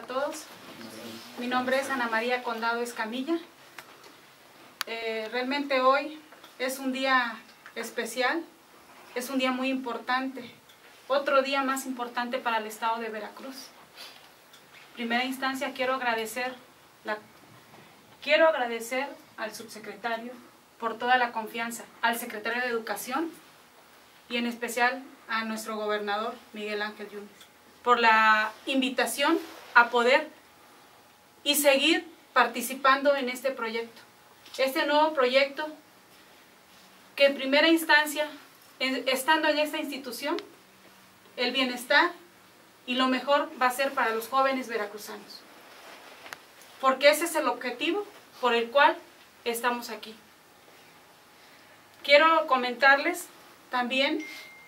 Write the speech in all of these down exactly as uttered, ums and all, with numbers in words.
a todos. Mi nombre es Ana María Condado Escamilla. Eh, realmente hoy es un día especial, es un día muy importante, otro día más importante para el estado de Veracruz. En primera instancia quiero agradecer, la, quiero agradecer al subsecretario por toda la confianza, al secretario de Educación y en especial a nuestro gobernador Miguel Ángel Yunes, por la invitación a poder y seguir participando en este proyecto. Este nuevo proyecto que en primera instancia, en, estando en esta institución, el bienestar y lo mejor va a ser para los jóvenes veracruzanos. Porque ese es el objetivo por el cual estamos aquí. Quiero comentarles también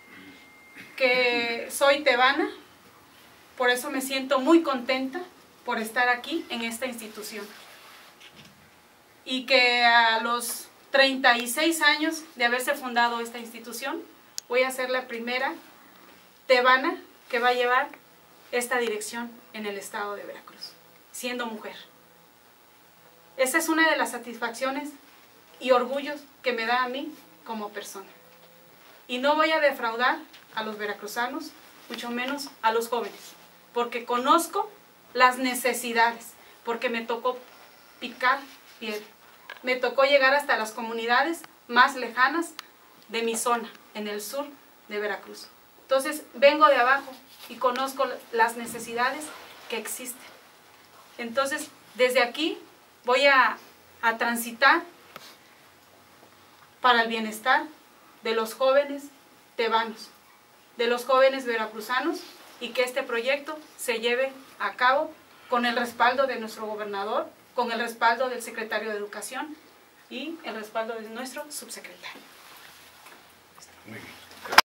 que soy tebana, por eso me siento muy contenta por estar aquí en esta institución. Y que a los treinta y seis años de haberse fundado esta institución, voy a ser la primera tebana que va a llevar esta dirección en el estado de Veracruz, siendo mujer. Esa es una de las satisfacciones y orgullos que me da a mí como persona. Y no voy a defraudar a los veracruzanos, mucho menos a los jóvenes, porque conozco las necesidades, porque me tocó picar piedra. Me tocó llegar hasta las comunidades más lejanas de mi zona, en el sur de Veracruz. Entonces, vengo de abajo y conozco las necesidades que existen. Entonces, desde aquí voy a, a transitar para el bienestar de los jóvenes tebanos, de los jóvenes veracruzanos, y que este proyecto se lleve a cabo con el respaldo de nuestro gobernador, con el respaldo del secretario de Educación y el respaldo de nuestro subsecretario. Muy bien.